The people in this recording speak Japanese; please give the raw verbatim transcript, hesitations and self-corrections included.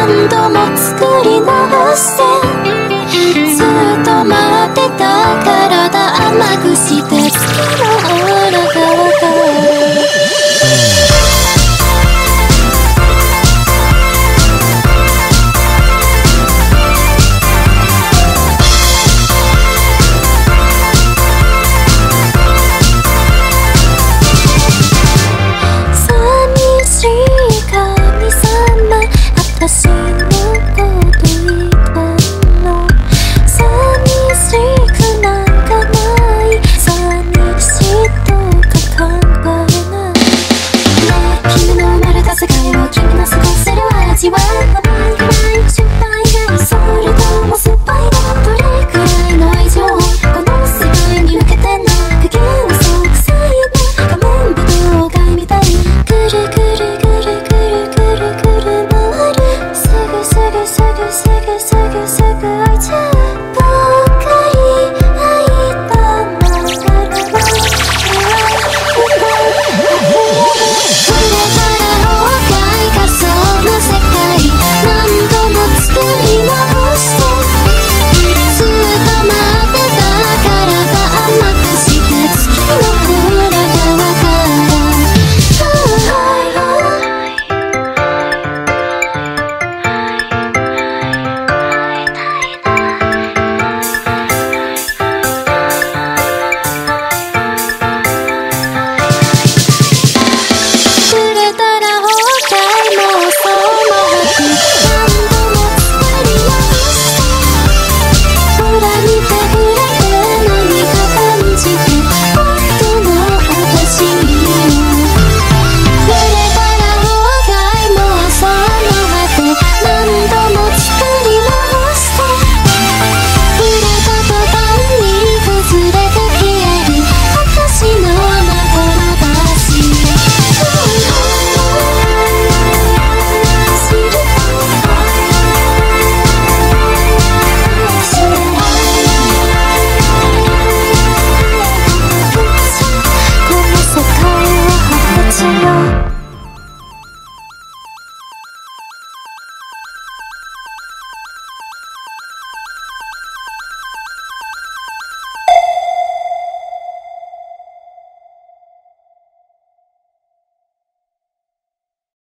何度も作り直してずっと待ってた体甘くして月のオーラがわかる私のこと言ったの寂しくなんかない寂しいとか考えないねえ君の生まれた世界は君の